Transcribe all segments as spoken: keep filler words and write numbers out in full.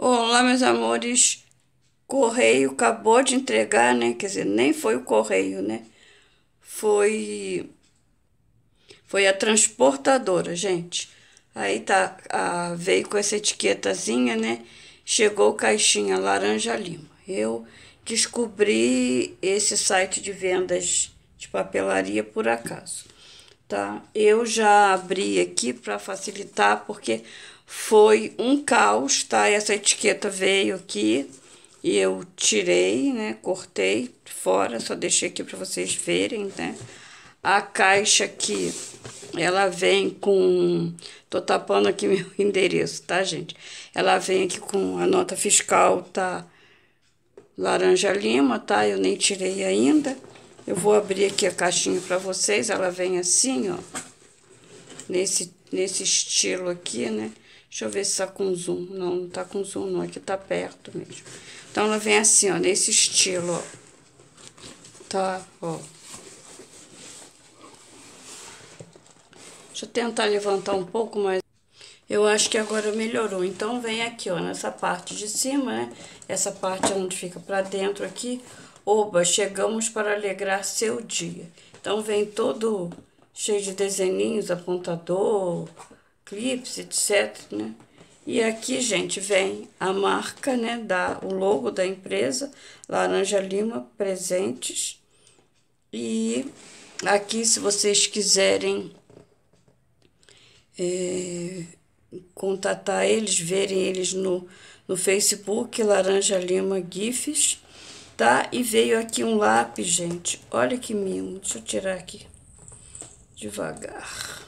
Olá, meus amores. Correio acabou de entregar, né? Quer dizer, nem foi o correio, né? Foi, foi a transportadora, gente. Aí tá, a, veio com essa etiquetazinha, né? Chegou caixinha laranja lima. Eu descobri esse site de vendas de papelaria por acaso, tá? Eu já abri aqui para facilitar, porque foi um caos, tá? Essa etiqueta veio aqui e eu tirei, né? Cortei fora, só deixei aqui para vocês verem, né? A caixa aqui, ela vem com... Tô tapando aqui meu endereço, tá, gente? Ela vem aqui com a nota fiscal, tá? Laranja lima, tá? Eu nem tirei ainda. Eu vou abrir aqui a caixinha para vocês. Ela vem assim, ó. Nesse, nesse estilo aqui, né? Deixa eu ver se tá com zoom. Não, não tá com zoom, não. Aqui tá perto mesmo. Então, ela vem assim, ó. Nesse estilo, ó. Tá, ó. Deixa eu tentar levantar um pouco, mas eu acho que agora melhorou. Então, vem aqui, ó. Nessa parte de cima, né? Essa parte onde fica pra dentro aqui. Oba, chegamos para alegrar seu dia. Então, vem todo cheio de desenhinhos, apontador, clips, etc, né? E aqui, gente, vem a marca, né, da, o logo da empresa, Laranja Lima Presentes. E aqui, se vocês quiserem é, contatar eles, verem eles no, no Facebook, Laranja Lima GIFs, tá? E veio aqui um lápis, gente. Olha que mimo. Deixa eu tirar aqui devagar.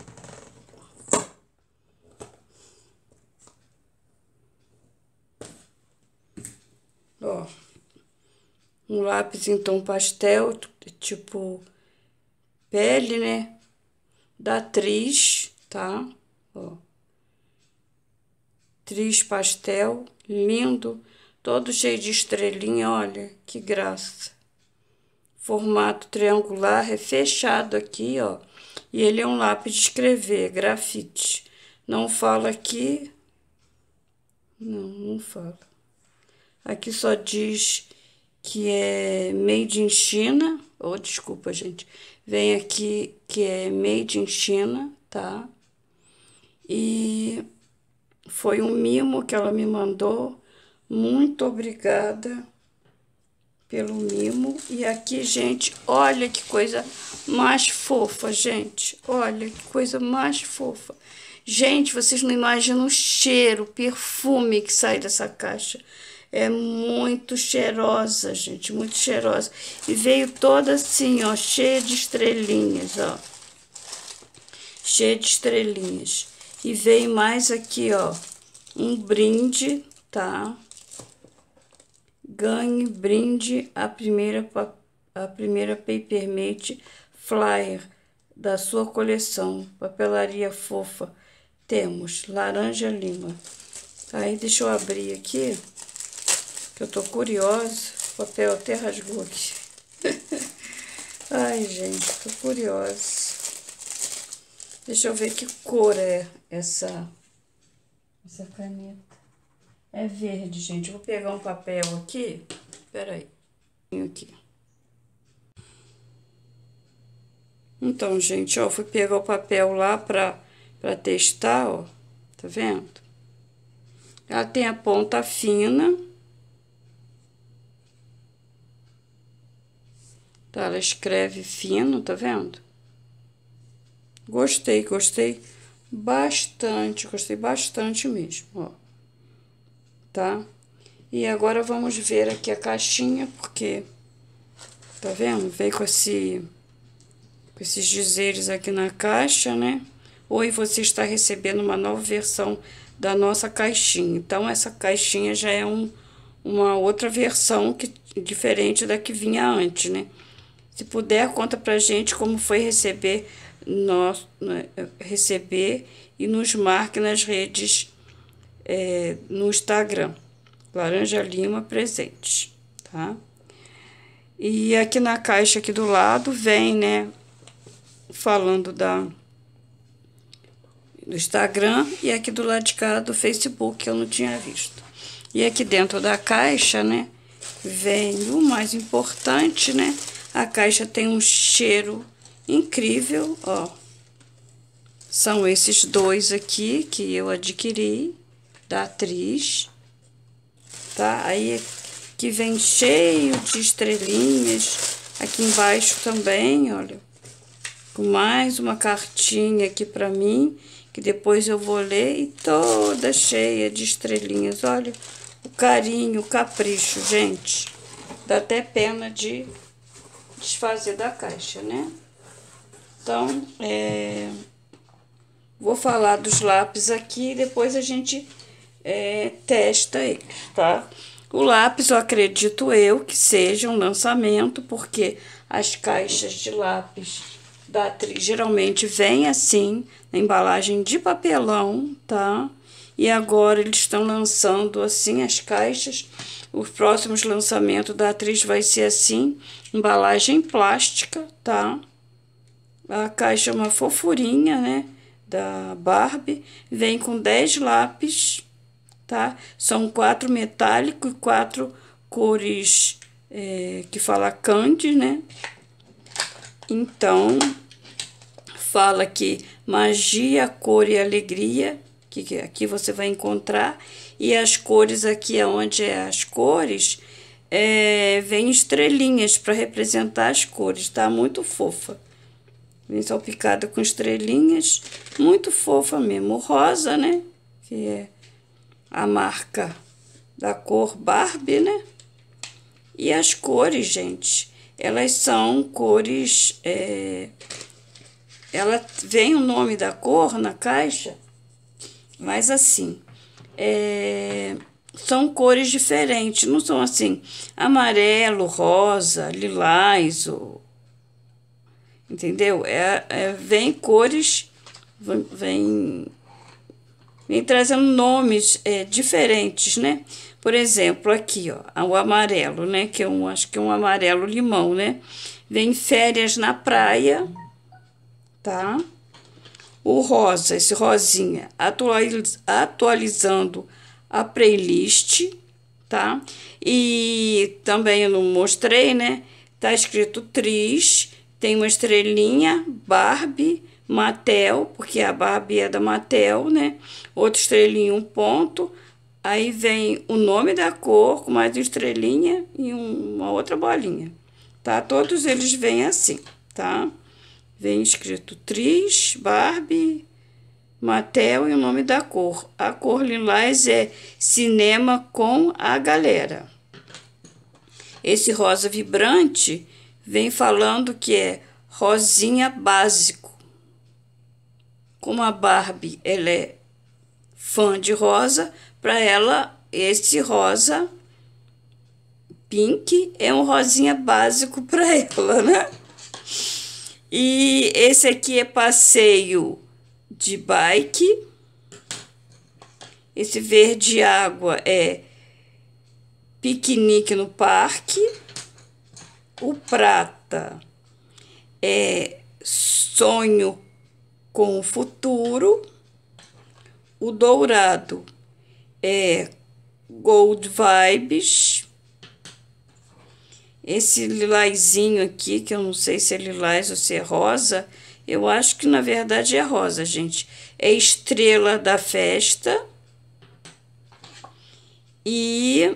Ó, um lápis em tom pastel, tipo pele, né? Da Tris, tá? Ó. Tris pastel, lindo, todo cheio de estrelinha, olha, que graça. Formato triangular, é fechado aqui, ó. E ele é um lápis de escrever, grafite. Não fala aqui. Não, não fala. Aqui só diz que é made in China. Oh, desculpa, gente. Vem aqui que é made in China, tá? E foi um mimo que ela me mandou. Muito obrigada pelo mimo. E aqui, gente, olha que coisa mais fofa, gente. Olha que coisa mais fofa. Gente, vocês não imaginam o cheiro, o perfume que sai dessa caixa. É muito cheirosa, gente, muito cheirosa. E veio toda assim, ó, cheia de estrelinhas, ó. Cheia de estrelinhas. E veio mais aqui, ó, um brinde, tá? Ganhe brinde a primeira, a primeira Papermate Flyer da sua coleção. Papelaria fofa. Temos laranja lima. Aí, deixa eu abrir aqui, que eu tô curiosa. O papel até rasgou aqui. Ai, gente, tô curiosa. Deixa eu ver que cor é essa, essa caneta. É verde, gente. Vou pegar um papel aqui. Peraí. Aqui. Então, gente, ó, fui pegar o papel lá pra, pra testar, ó. Tá vendo? Ela tem a ponta fina. Tá? Ela escreve fino, tá vendo? Gostei, gostei bastante. Gostei bastante mesmo, ó. Tá? E agora vamos ver aqui a caixinha, porque, tá vendo? Veio com esse, com esses dizeres aqui na caixa, né? Oi, você está recebendo uma nova versão da nossa caixinha. Então, essa caixinha já é um, uma outra versão que, diferente da que vinha antes, né? Se puder, conta pra gente como foi receber, nós, receber e nos marque nas redes, é, no Instagram. Laranja Lima Presentes, tá? E aqui na caixa aqui do lado vem, né, falando da do Instagram, e aqui do lado de cá do Facebook, que eu não tinha visto. E aqui dentro da caixa, né, vem o mais importante, né? A caixa tem um cheiro incrível, ó. São esses dois aqui que eu adquiri da Atriz, tá? Aí que vem cheio de estrelinhas. Aqui embaixo também, olha, com mais uma cartinha aqui pra mim, que depois eu vou ler, e toda cheia de estrelinhas. Olha o carinho, o capricho, gente. Dá até pena de desfazer da caixa, né? Então, é... vou falar dos lápis aqui e depois a gente é, testa eles, tá? O lápis, eu acredito eu que seja um lançamento, porque as caixas de lápis da Atriz geralmente vêm assim, na embalagem de papelão, tá? E agora eles estão lançando assim as caixas. Os próximos lançamentos da Atriz vai ser assim, embalagem plástica, tá? A caixa é uma fofurinha, né? Da Barbie, vem com dez lápis, tá? São quatro metálicos e quatro cores é, que fala candy, né? Então, fala que magia, cor e alegria, que aqui você vai encontrar, e as cores aqui, onde é as cores, é, vem estrelinhas para representar as cores, tá? Muito fofa. Vem salpicada com estrelinhas, muito fofa mesmo. O rosa, né? Que é a marca da cor Barbie, né? E as cores, gente, elas são cores... É, ela vem o nome da cor na caixa, mas assim, é, são cores diferentes. Não são assim, amarelo, rosa, lilás, ou... entendeu? É, é, vem cores, vem, vem trazendo nomes é, diferentes, né? Por exemplo, aqui, ó, o amarelo, né? Que é um, acho que é um amarelo limão, né? Vem férias na praia, tá? O rosa, esse rosinha, atualiz, atualizando a playlist, tá? E também eu não mostrei, né? Tá escrito Tris. Tem uma estrelinha, Barbie, Mattel, porque a Barbie é da Mattel, né? Outra estrelinha, um ponto. Aí vem o nome da cor, com mais uma estrelinha e um, uma outra bolinha, tá? Todos eles vêm assim, tá? Vem escrito Tris, Barbie, Mattel e o nome da cor. A cor lilás é Cinema com a Galera. Esse rosa vibrante vem falando que é rosinha básico. Como a Barbie, ela é fã de rosa, para ela esse rosa pink é um rosinha básico para ela, né? E esse aqui é passeio de bike. Esse verde água é piquenique no parque. O prata é sonho com o futuro. O dourado é gold vibes. Esse lilazinho aqui, que eu não sei se é lilás ou se é rosa, eu acho que na verdade é rosa, gente. É estrela da festa. E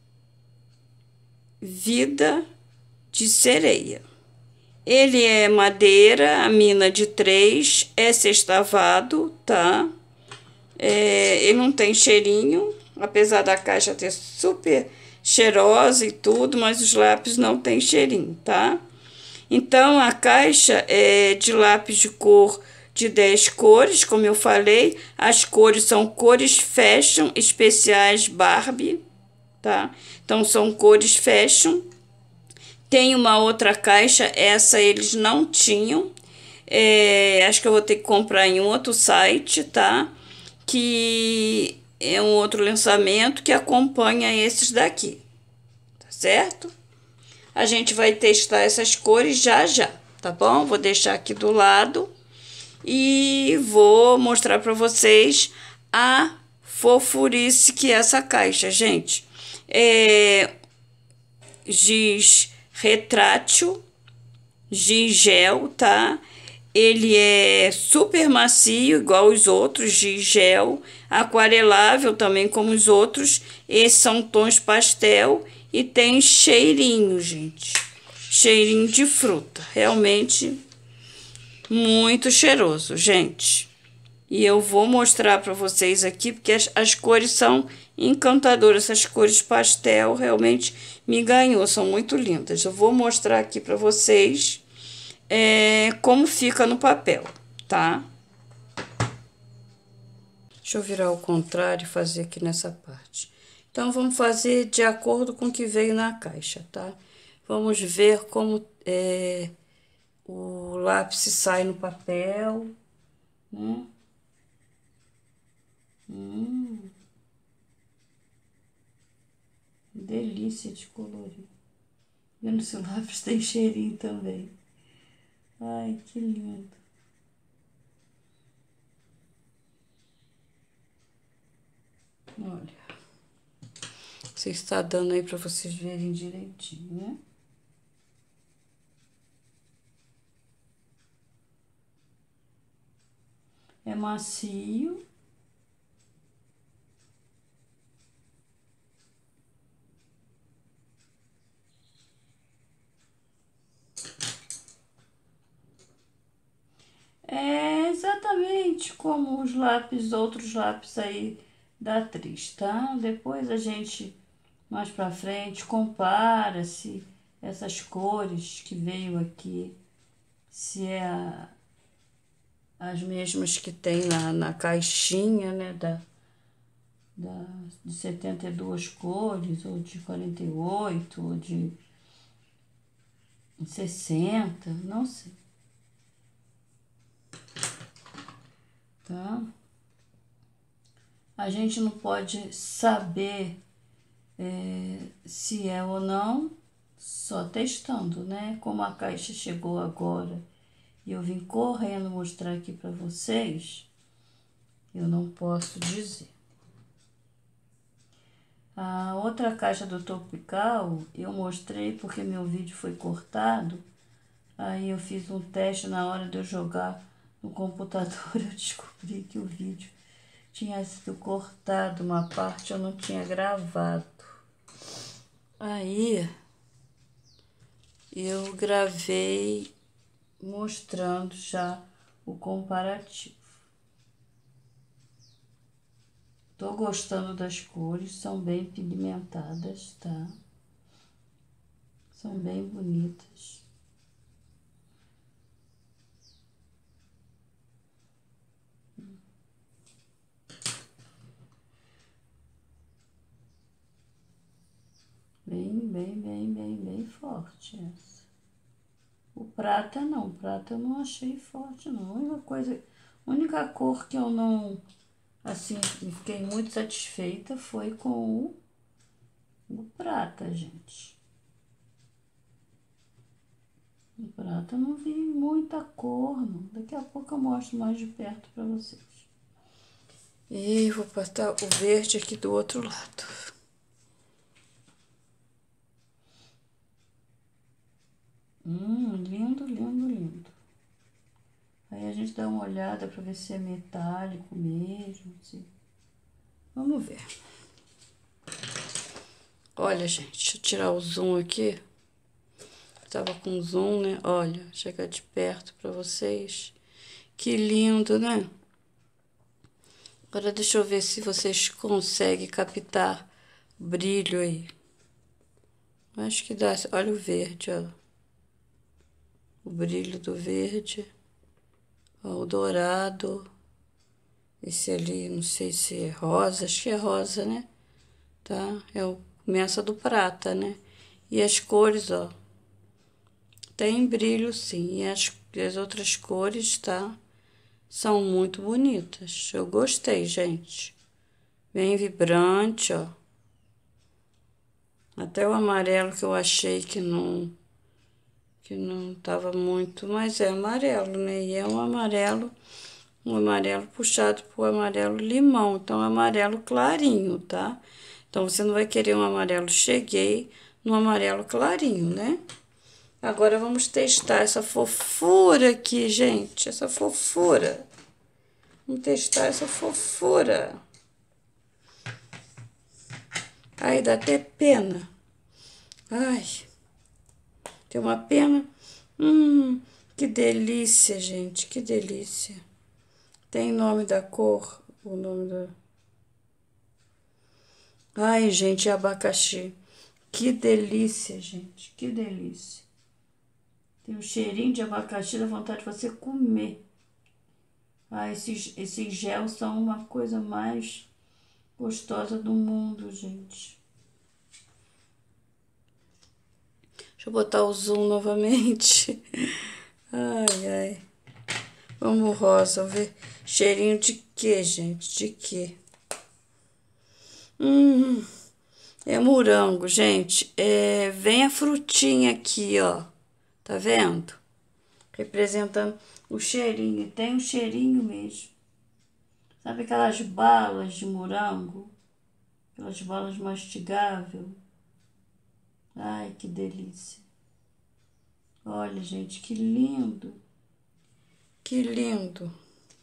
vida de sereia. Ele é madeira, a mina de três, é sextavado, tá? É, ele não tem cheirinho, apesar da caixa ter super cheirosa e tudo, mas os lápis não tem cheirinho, tá? Então, a caixa é de lápis de cor de dez cores, como eu falei. As cores são cores fashion especiais Barbie, tá? Então, são cores fashion. Tem uma outra caixa, essa eles não tinham. É, acho que eu vou ter que comprar em um outro site, tá? Que é um outro lançamento que acompanha esses daqui, tá certo? A gente vai testar essas cores já já, tá bom? Vou deixar aqui do lado e vou mostrar para vocês a fofurice que é essa caixa, gente. É giz retrátil, giz gel, tá? Ele é super macio, igual os outros, giz gel, aquarelável também como os outros. Esses são tons pastel e tem cheirinho, gente. Cheirinho de fruta, realmente muito cheiroso, gente. E eu vou mostrar para vocês aqui, porque as, as cores são encantadoras. Essas cores pastel realmente me ganhou, são muito lindas. Eu vou mostrar aqui para vocês é, como fica no papel, tá? Deixa eu virar ao contrário e fazer aqui nessa parte. Então, vamos fazer de acordo com o que veio na caixa, tá? Vamos ver como é, o lápis sai no papel, né? Hum, delícia de colorir. Vendo se o lápis tem cheirinho também. Ai, que lindo. Olha. Você está dando aí para vocês verem direitinho, né? É macio. É exatamente como os lápis, outros lápis aí da atriz, tá? Depois a gente, mais pra frente, compara se essas cores que veio aqui, se é a, as mesmas que tem lá na caixinha, né, da, da, de setenta e duas cores, ou de quarenta e oito, ou de sessenta, não sei. Tá? A gente não pode saber é, se é ou não só testando, né? Como a caixa chegou agora e eu vim correndo mostrar aqui para vocês, eu não posso dizer. A outra caixa do Tropical eu mostrei porque meu vídeo foi cortado. Aí eu fiz um teste na hora de eu jogar no computador, eu descobri que o vídeo tinha sido cortado, uma parte eu não tinha gravado. Aí eu gravei mostrando já o comparativo. Tô gostando das cores, são bem pigmentadas, tá? São bem bonitas. Bem, bem, bem, bem, bem forte essa. O prata não, o prata eu não achei forte não. A única coisa, a única cor que eu não, assim, fiquei muito satisfeita foi com o, o prata, gente. O prata eu não vi muita cor, não. Daqui a pouco eu mostro mais de perto pra vocês. E vou botar o verde aqui do outro lado. Hum, lindo, lindo, lindo. Aí a gente dá uma olhada pra ver se é metálico mesmo, se... Vamos ver. Olha, gente, deixa eu tirar o zoom aqui. Eu tava com zoom, né? Olha, chegar de perto pra vocês. Que lindo, né? Agora deixa eu ver se vocês conseguem captar brilho aí. Acho que dá. Olha o verde, ó. O brilho do verde. Ó, o dourado. Esse ali, não sei se é rosa. Acho que é rosa, né? Tá? É o começa do prata, né? E as cores, ó. Tem brilho, sim. E as, as outras cores, tá? São muito bonitas. Eu gostei, gente. Bem vibrante, ó. Até o amarelo que eu achei que não... Que não tava muito... Mas é amarelo, né? E é um amarelo um amarelo puxado pro amarelo limão, então amarelo clarinho, tá? Então, você não vai querer um amarelo cheguei no amarelo clarinho, né? Agora, vamos testar essa fofura aqui, gente, essa fofura. Vamos testar essa fofura. Ai, dá até pena. Ai, tem uma pena. Hum, que delícia, gente, que delícia. Tem nome da cor, o nome da... Ai, gente, é abacaxi. Que delícia, gente, que delícia. Tem um cheirinho de abacaxi, dá vontade de você comer. Ah, esses, esses gels são uma coisa mais gostosa do mundo, gente. Deixa eu botar o zoom novamente. Ai, ai. Vamos rosa, ver. Cheirinho de quê, gente? De quê? Hum, é morango, gente. É, vem a frutinha aqui, ó. Tá vendo? Representando o cheirinho. Tem um cheirinho mesmo. Sabe aquelas balas de morango? Aquelas balas mastigáveis. Ai, que delícia. Olha, gente, que lindo. Que lindo.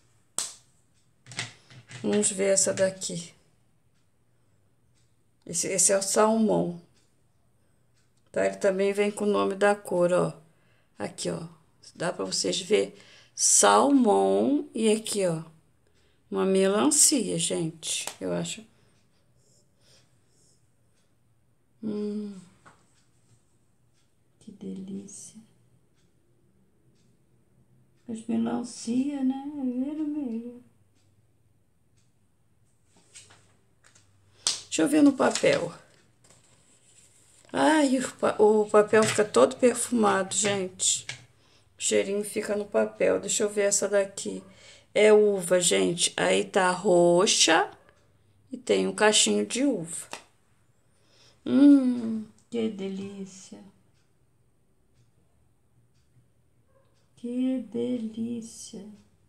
Vamos ver essa daqui. Esse, esse é o salmão. Tá? Ele também vem com o nome da cor, ó. Aqui, ó. Dá pra vocês ver. Salmão. E aqui, ó. Uma melancia, gente. Eu acho. Hum. Que delícia. As melancia, né? É vermelho. Deixa eu ver no papel. Ai, o, pa o papel fica todo perfumado, gente. O cheirinho fica no papel. Deixa eu ver essa daqui. É uva, gente. Aí tá roxa e tem um cachinho de uva. Hum, que delícia. Que delícia.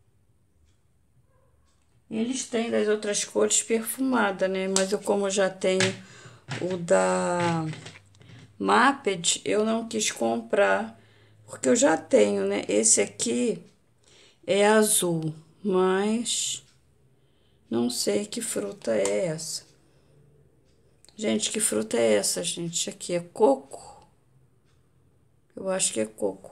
Eles têm das outras cores perfumada, né? Mas eu, como já tenho o da Maped, eu não quis comprar, porque eu já tenho, né? Esse aqui é azul, mas não sei que fruta é essa. Gente, que fruta é essa, gente? Aqui é coco? Eu acho que é coco.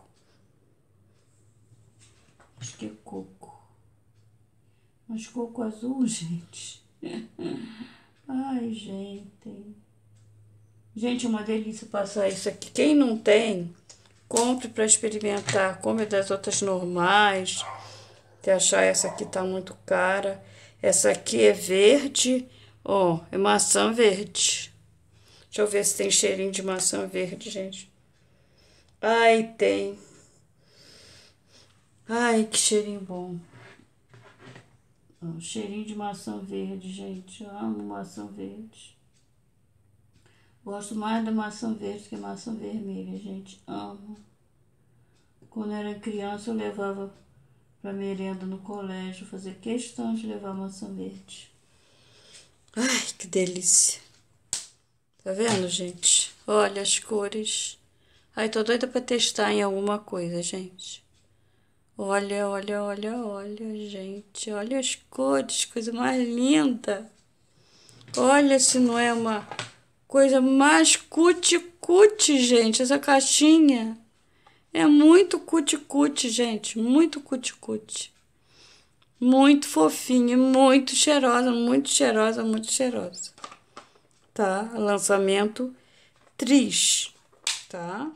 Acho que é coco. Mas coco azul, gente. Ai, gente. Gente, é uma delícia passar isso aqui. Quem não tem, compre para experimentar. Come das outras normais. Se achar essa aqui tá muito cara. Essa aqui é verde. Ó, é maçã verde. Deixa eu ver se tem cheirinho de maçã verde, gente. Ai, tem. Ai, que cheirinho bom. Ó, cheirinho de maçã verde, gente. Eu amo maçã verde. Gosto mais da maçã verde que maçã vermelha, gente. Amo. Quando eu era criança, eu levava pra merenda no colégio. Fazer questão de levar maçã verde. Ai, que delícia. Tá vendo, gente? Olha as cores. Ai, tô doida pra testar em alguma coisa, gente. Olha, olha, olha, olha, gente. Olha as cores, coisa mais linda. Olha se não é uma coisa mais cuti-cuti, gente, essa caixinha. É muito cuti-cuti, gente, muito cuti-cuti. Muito fofinha, muito cheirosa, muito cheirosa, muito cheirosa. Tá? Lançamento Tris, tá?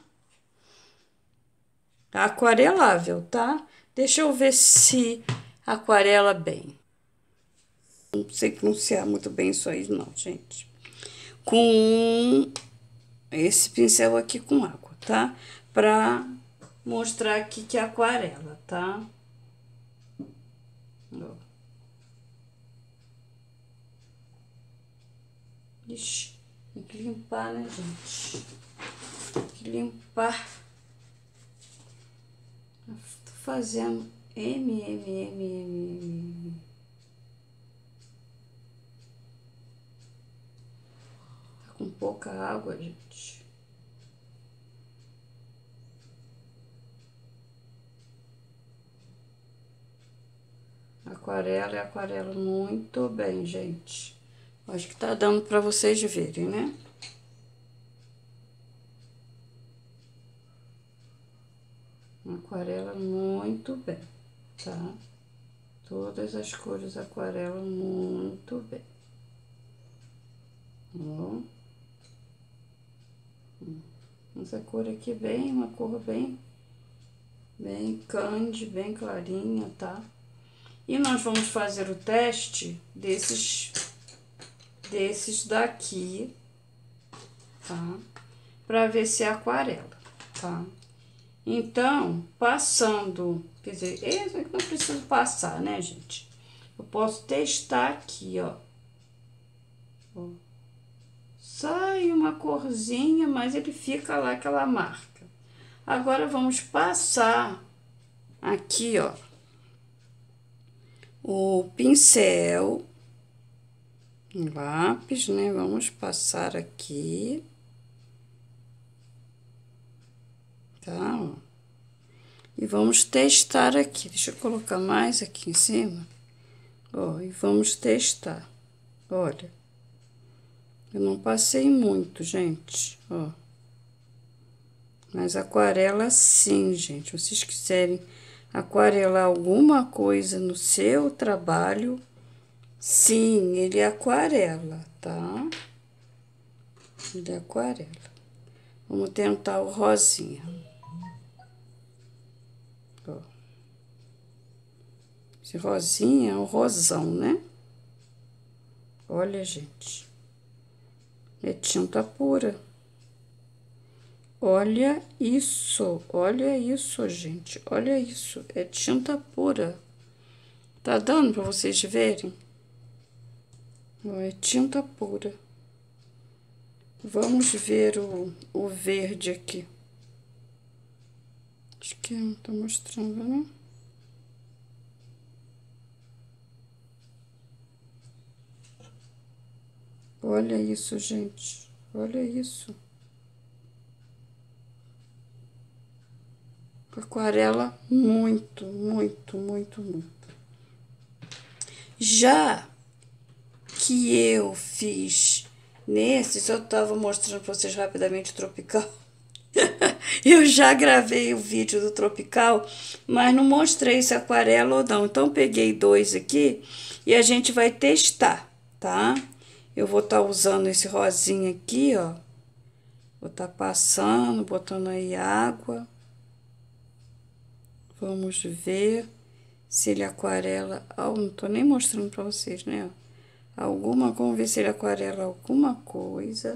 Aquarelável, tá? Deixa eu ver se aquarela bem. Não sei pronunciar muito bem isso aí, não, gente. Com esse pincel aqui com água, tá? Pra mostrar aqui que é aquarela, tá? Ó. Ixi, tem que limpar, né, gente? Tem que limpar. Tô fazendo M, M, M, M, M. Tá com pouca água, gente. Aquarela e aquarela muito bem, gente. Acho que tá dando pra vocês verem, né? Aquarela muito bem, tá? Todas as cores aquarela muito bem. Ó. Essa cor aqui bem, uma cor bem, bem candy, bem clarinha, tá? E nós vamos fazer o teste desses, desses daqui, tá? Pra ver se é aquarela, tá? Então, passando, quer dizer, esse aqui não preciso passar, né, gente? Eu posso testar aqui, ó. Ó. Sai uma corzinha, mas ele fica lá aquela marca. Agora, vamos passar aqui, ó, o pincel, lápis, né? Vamos passar aqui. Tá, ó. E vamos testar aqui. Deixa eu colocar mais aqui em cima. Ó, e vamos testar. Olha. Eu não passei muito, gente, ó. Mas aquarela sim, gente. Se vocês quiserem aquarelar alguma coisa no seu trabalho, sim, ele aquarela, tá? Ele aquarela. Vamos tentar o rosinha. Ó. Esse rosinha é o rosão, né? Olha, gente. É tinta pura. Olha isso, olha isso, gente. Olha isso, é tinta pura. Tá dando pra vocês verem? É tinta pura. Vamos ver o, o verde aqui. Acho que não tá mostrando, né? Olha isso, gente. Olha isso. Aquarela muito, muito, muito, muito. Já que eu fiz nesses, eu tava mostrando pra vocês rapidamente o tropical. Eu já gravei o vídeo do tropical, mas não mostrei se é aquarela ou não. Então, peguei dois aqui e a gente vai testar, tá? Eu vou estar usando esse rosinha aqui, ó. Vou estar passando, botando aí água. Vamos ver se ele aquarela... Oh, não tô nem mostrando pra vocês, né? Alguma... Vamos ver se ele aquarela alguma coisa.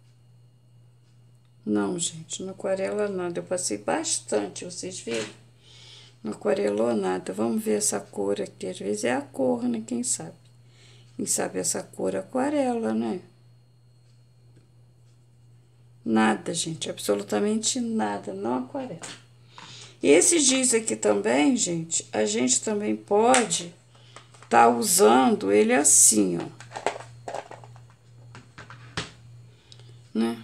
Não, gente, não aquarela nada. Eu passei bastante, vocês viram? Não aquarelou nada. Vamos ver essa cor aqui. Às vezes é a cor, né? Quem sabe? Quem sabe essa cor aquarela, né? Nada, gente. Absolutamente nada. Não aquarela. E esses dias aqui também, gente, a gente também pode tá usando ele assim, ó. Né?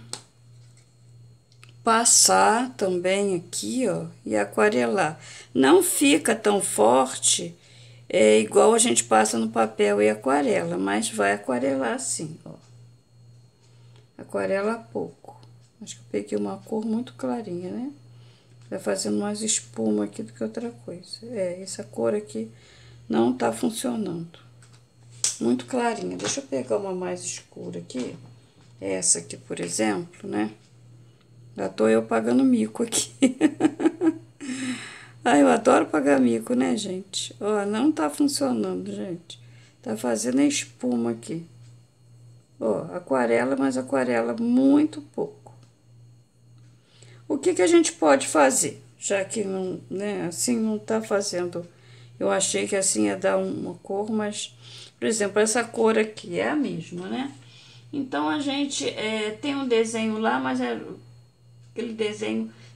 Passar também aqui, ó, e aquarelar. Não fica tão forte, é igual a gente passa no papel e aquarela, mas vai aquarelar assim, ó. Aquarela pouco. Acho que eu peguei uma cor muito clarinha, né? Vai fazendo mais espuma aqui do que outra coisa. É, essa cor aqui não tá funcionando. Muito clarinha. Deixa eu pegar uma mais escura aqui. Essa aqui, por exemplo, né? Já tô eu pagando mico aqui. Ai, eu adoro pagar mico, né, gente? Ó, não tá funcionando, gente. Tá fazendo espuma aqui. Ó, aquarela, mas aquarela muito pouco. O que que a gente pode fazer? Já que não, né, assim não tá fazendo... Eu achei que assim ia dar uma cor, mas... Por exemplo, essa cor aqui é a mesma, né? Então, a gente é, tem um desenho lá, mas é, aquele desenho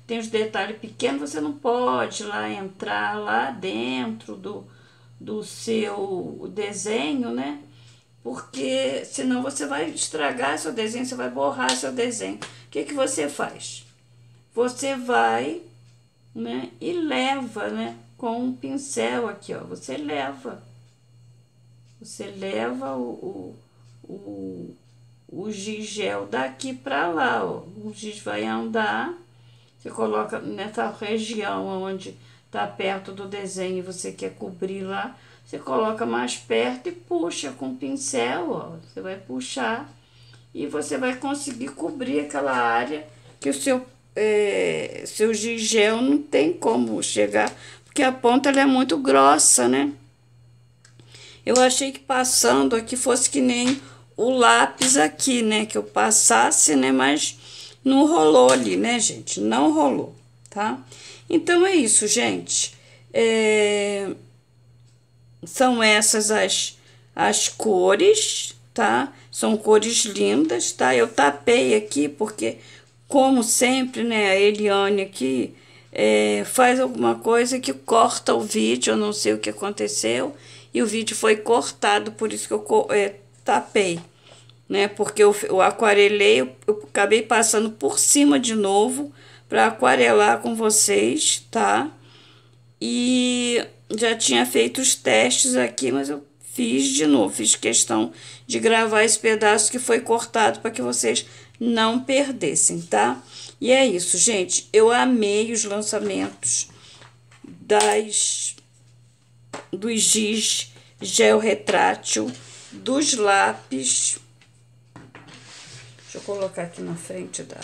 tem os detalhes pequenos, você não pode lá entrar lá dentro do, do seu desenho, né? Porque senão você vai estragar seu desenho, você vai borrar seu desenho. O que que você faz? Você vai, né, e leva, né, com um pincel aqui, ó, você leva. Você leva o, o, o, o giz gel daqui para lá, ó. O giz vai andar, você coloca nessa região onde tá perto do desenho e você quer cobrir lá, você coloca mais perto e puxa com o pincel, ó. Você vai puxar e você vai conseguir cobrir aquela área que o seu, é, seu giz gel não tem como chegar, porque a ponta ela é muito grossa, né? Eu achei que passando aqui fosse que nem o lápis aqui, né? Que eu passasse, né? Mas não rolou ali, né, gente? Não rolou, tá? Então é isso, gente. É... São essas as, as cores, tá? São cores lindas, tá? Eu tapei aqui porque, como sempre, né? A Eliane aqui é, faz alguma coisa que corta o vídeo, eu não sei o que aconteceu. E o vídeo foi cortado, por isso que eu é, tapei, né? Porque eu, eu aquarelei, eu, eu acabei passando por cima de novo para aquarelar com vocês, tá? E já tinha feito os testes aqui, mas eu fiz de novo, fiz questão de gravar esse pedaço que foi cortado para que vocês não perdessem, tá? E é isso, gente. Eu amei os lançamentos das dos giz gel retrátil, dos lápis. Deixa eu colocar aqui na frente da,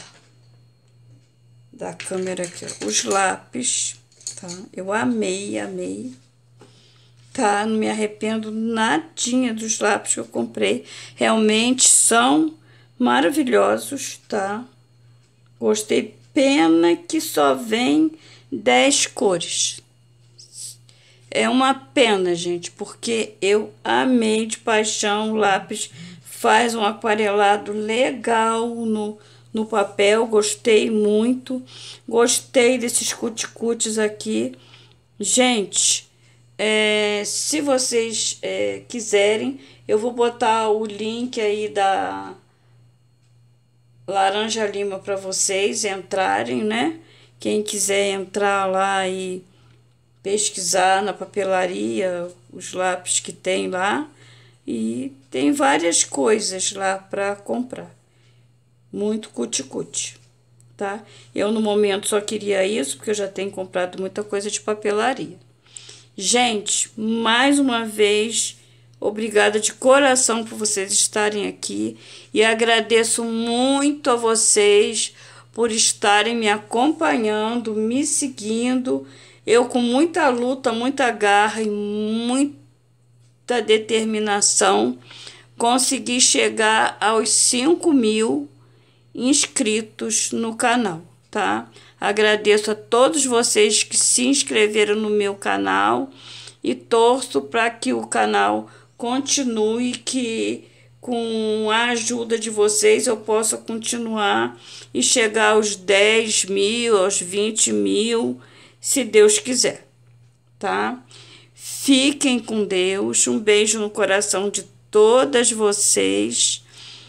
da câmera aqui, ó, os lápis, tá? Eu amei, amei, tá? Não me arrependo nadinha dos lápis que eu comprei. Realmente são maravilhosos, tá? Gostei. Pena que só vem dez cores. É uma pena, gente, porque eu amei de paixão. O lápis faz um aquarelado legal no, no papel. Gostei muito. Gostei desses cuticutes aqui. Gente, é, se vocês é, quiserem, eu vou botar o link aí da Laranja Lima para vocês entrarem, né? Quem quiser entrar lá e pesquisar na papelaria os lápis que tem lá, e tem várias coisas lá para comprar. Muito cuticute, tá? Eu no momento só queria isso, porque eu já tenho comprado muita coisa de papelaria. Gente, mais uma vez, obrigada de coração por vocês estarem aqui e agradeço muito a vocês por estarem me acompanhando, me seguindo. Eu, com muita luta, muita garra e muita determinação, consegui chegar aos cinco mil inscritos no canal, tá? Agradeço a todos vocês que se inscreveram no meu canal e torço para que o canal continue, que com a ajuda de vocês eu possa continuar e chegar aos dez mil, aos vinte mil, se Deus quiser, tá? Fiquem com Deus, um beijo no coração de todas vocês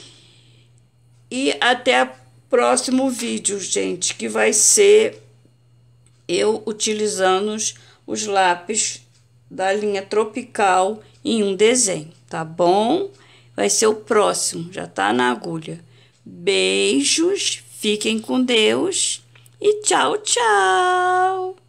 e até o próximo vídeo, gente, que vai ser eu utilizando os, os lápis da linha Tropical em um desenho, tá bom? Vai ser o próximo, já tá na agulha. Beijos, fiquem com Deus e tchau, tchau!